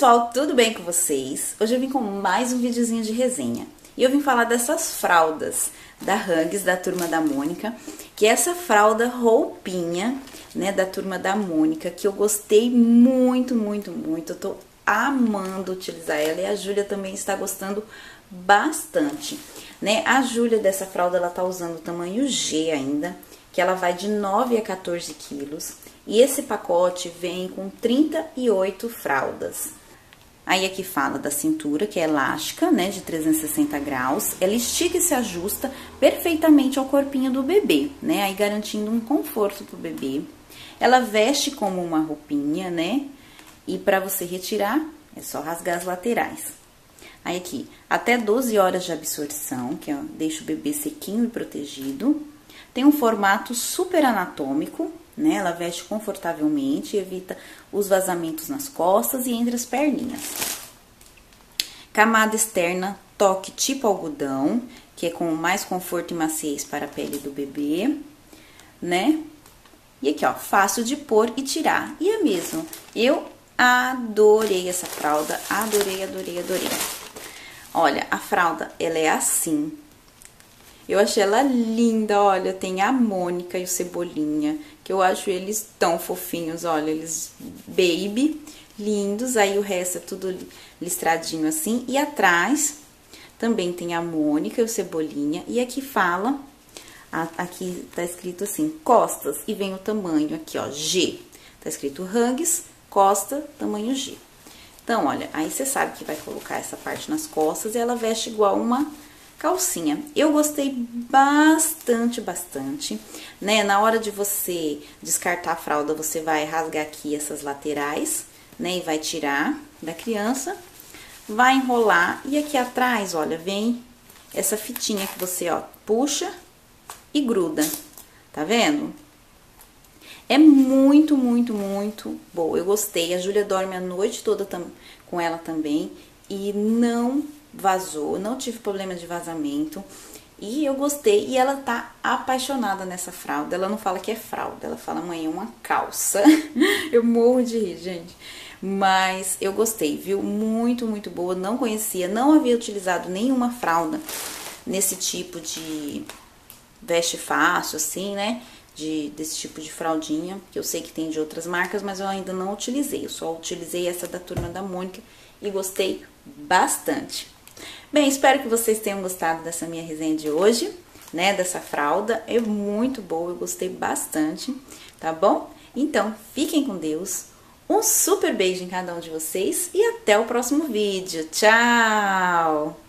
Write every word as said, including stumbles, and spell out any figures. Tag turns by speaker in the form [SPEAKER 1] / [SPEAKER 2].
[SPEAKER 1] pessoal, tudo bem com vocês? Hoje eu vim com mais um videozinho de resenha. E eu vim falar dessas fraldas da Huggies, da Turma da Mônica, que é essa fralda roupinha, né, da Turma da Mônica, que eu gostei muito, muito, muito. Eu tô amando utilizar ela e a Júlia também está gostando bastante, né? A Júlia dessa fralda, ela tá usando o tamanho G ainda, que ela vai de nove a quatorze quilos. E esse pacote vem com trinta e oito fraldas. Aí aqui fala da cintura, que é elástica, né, de trezentos e sessenta graus. Ela estica e se ajusta perfeitamente ao corpinho do bebê, né, aí garantindo um conforto pro bebê. Ela veste como uma roupinha, né, e para você retirar, é só rasgar as laterais. Aí aqui, até doze horas de absorção, que ó, deixa o bebê sequinho e protegido. Tem um formato super anatômico, né? Ela veste confortavelmente, evita os vazamentos nas costas e entre as perninhas. Camada externa, toque tipo algodão, que é com mais conforto e maciez para a pele do bebê, né? E aqui, ó, fácil de pôr e tirar. E é mesmo, eu adorei essa fralda, adorei, adorei, adorei. Olha, a fralda, ela é assim. Eu achei ela linda, olha, tem a Mônica e o Cebolinha, que eu acho eles tão fofinhos, olha, eles baby, lindos, aí o resto é tudo listradinho assim, e atrás também tem a Mônica e o Cebolinha, e aqui fala, aqui tá escrito assim, costas, e vem o tamanho aqui, ó, G, tá escrito Huggies, costa, tamanho G. Então, olha, aí você sabe que vai colocar essa parte nas costas e ela veste igual uma calcinha. Eu gostei bastante, bastante, né? Na hora de você descartar a fralda, você vai rasgar aqui essas laterais, né? E vai tirar da criança, vai enrolar e aqui atrás, olha, vem essa fitinha que você, ó, puxa e gruda, tá vendo? É muito, muito, muito boa. Eu gostei. A Júlia dorme a noite toda com ela também e não vazou, não tive problema de vazamento. E eu gostei. E ela tá apaixonada nessa fralda. Ela não fala que é fralda, ela fala, mãe, é uma calça. Eu morro de rir, gente. Mas eu gostei, viu? Muito, muito boa. Não conhecia, não havia utilizado nenhuma fralda nesse tipo de veste fácil, assim, né? De, desse tipo de fraldinha, que eu sei que tem de outras marcas, mas eu ainda não utilizei. Eu só utilizei essa da Turma da Mônica e gostei bastante. Bem, espero que vocês tenham gostado dessa minha resenha de hoje, né? Dessa fralda, é muito boa, eu gostei bastante, tá bom? Então, fiquem com Deus, um super beijo em cada um de vocês e até o próximo vídeo. Tchau!